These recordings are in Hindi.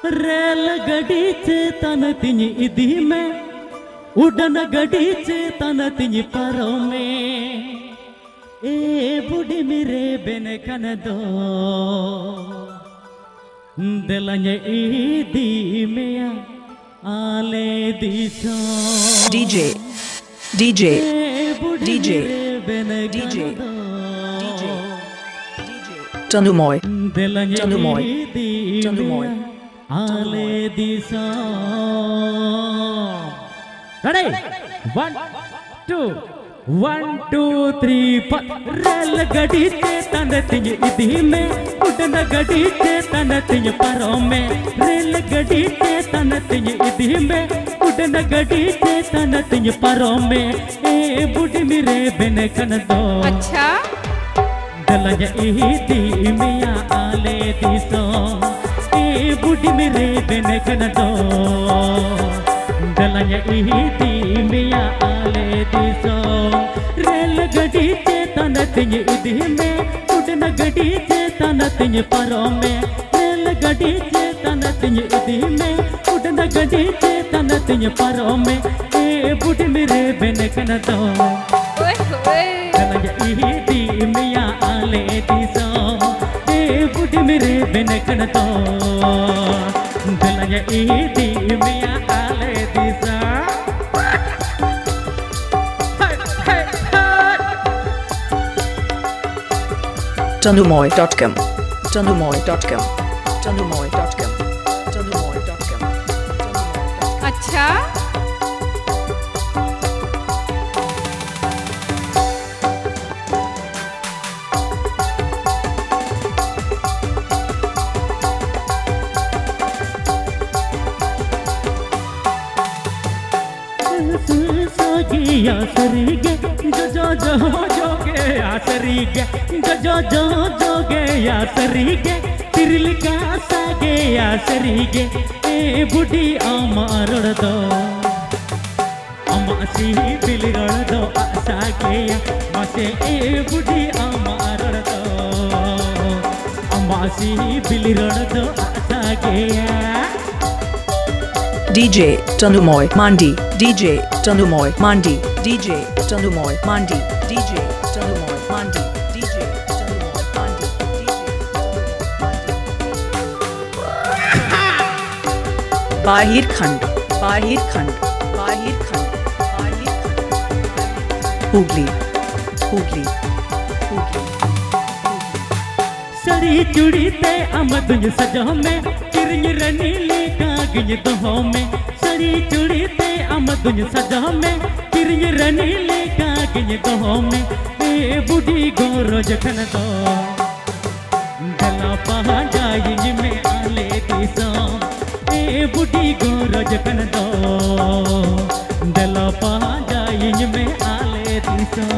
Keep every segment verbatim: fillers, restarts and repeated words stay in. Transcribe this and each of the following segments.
रेल गडी चेतन तिनी इदी में उड़न गडी चेतन तिनी परो में ए बुढ़ी मेरे बेन कन दो दिलन्य इदी में आले दिशा DJ DJ DJ DJ Tanu Moy Tanu Moy Tanu Moy आले दिशा ready one two one two three four rail गडी चेतन तिनी इदी में उड़न गडी चेतन तिनी परो में रेल गडी चेतन तिनी इदी में उड़न गडी चेतन तिनी परो में ए बुढ़ी मेरे बिन कन दो अच्छा दिलन्य इदी मिया आले दिसो ए बुढ़ी मेरे बिन कन दो दिलन्य इदी मिया आले दिसो रेल गडी चेतन तिनी इदी में उड़न गडी चेतन तिनी परो में रेल गडी चेतन तिनी इदी में उड़न गडी चेतन तिनी परो में ए बुढ़ी मेरे बिन कन दो दिलन्य इदी मिया आले दिसो ए बुढ़ी मेरे बिन कन दो दिलन्य इदी मिया आले दिसो tanumoy dot com tanumoy dot com tanumoy dot com tanumoy dot com अच्छा या सरीगे जो जो जो जो गे या सरीगे जो जो जो जो गे या सरीगे तिरल का सागे या सरीगे ए बुढ़ी अमारड़ दो अमासी बिलरड़ दो सागे या मसे ए बुढ़ी अमारड़ दो अमासी बिलरड़ दो सागे या D J Tanumoy Mandi D J Tanumoy Mandi D J Tanumoy Mandi D J Tanumoy Mandi D J Tanumoy Mandi Bahir Khand Bahir Khand Bahir Khand Bahir Khand Hooghly Hooghly Hooghly सरी चूड़ी ते अमदुन सजो में किरन रनीले कागज दो में सरी चूड़ी ते अमदुन सजो में किरन रनीले कागज दो में ए बुढ़ी गोरो जखन दो गला पहा जाई में आले दिसो ए बुढ़ी गोरो जखन दो गला पहा जाई में आले दिसो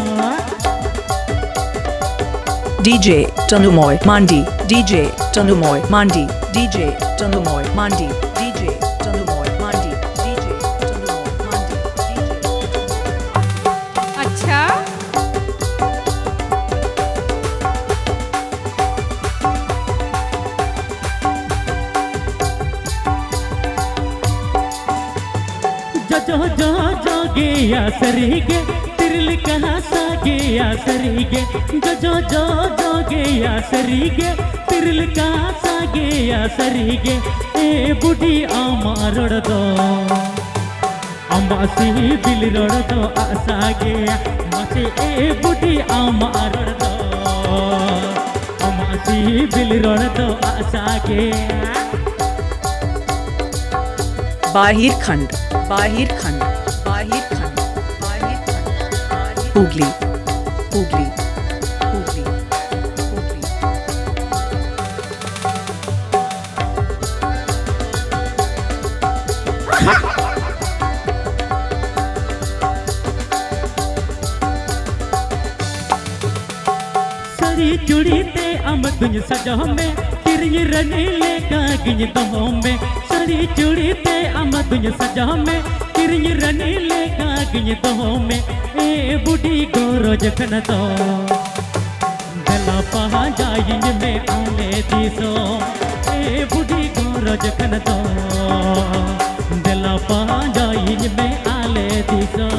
D J Tanumoy Mandi D J Tanumoy Mandi D J Tanumoy Mandi D J Tanumoy Mandi D J Tanumoy Mandi अच्छा जो जो जो जो गे या सरीगे तिरल कहाँ सागे या सरीगे जो जो जो जो गे या सरीगे तिरल कहाँ सागे या सरीगे ए बुढ़ी अमारड़ दो अमासी बिलरड़ दो सागे मसे ए बुढ़ी अमारड़ दो अमासी बिलरड़ दो सागे Bahir Khand Bahir Khand Bahir Khand Bahir Khand Hooghly Hooghly Hooghly सरी चूड़ी ते अमदुन सजो में किरन रनीले कागज दो में सरी चूड़ी ते अमदुन सजो में किरन रनीले कागज दो में ए बुढ़ी गोरो जखन दो गला पहा जाई में आले दिसो ए बुढ़ी गोरो रज खन दो दिला पांजाइन में आले दिसो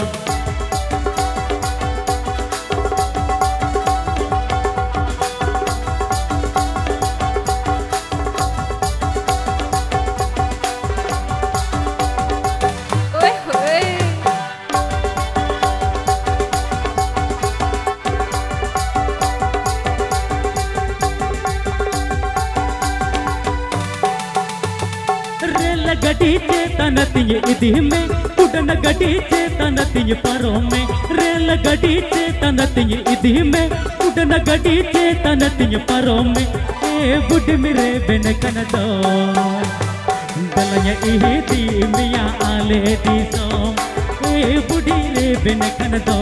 गडी चेतन तिय इदी में उड़न गडी चेतन तिय परों में रेल गडी चेतन तिय इदी में उड़न गडी चेतन तिय परों में ए बुढ़ मेरे बिन कन दो दलया इदी मिया आले दिसो ए बुढ़ी रे बिन कन दो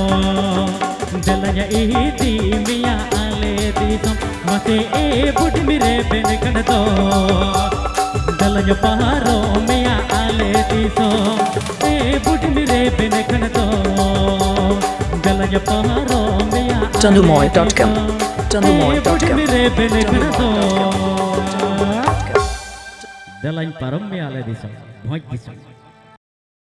दलया इदी मिया आले दिसो मते ए बुढ़ मेरे बिन कन दो दलय पहाड़ों में आले दिसो ए बुढ़ मेरे बिन खन दो दलय पहाड़ों में tanumoy dot com tanumoy dot com मेरे बिन खन दो दलय परम में आले दिसो भोज दिसो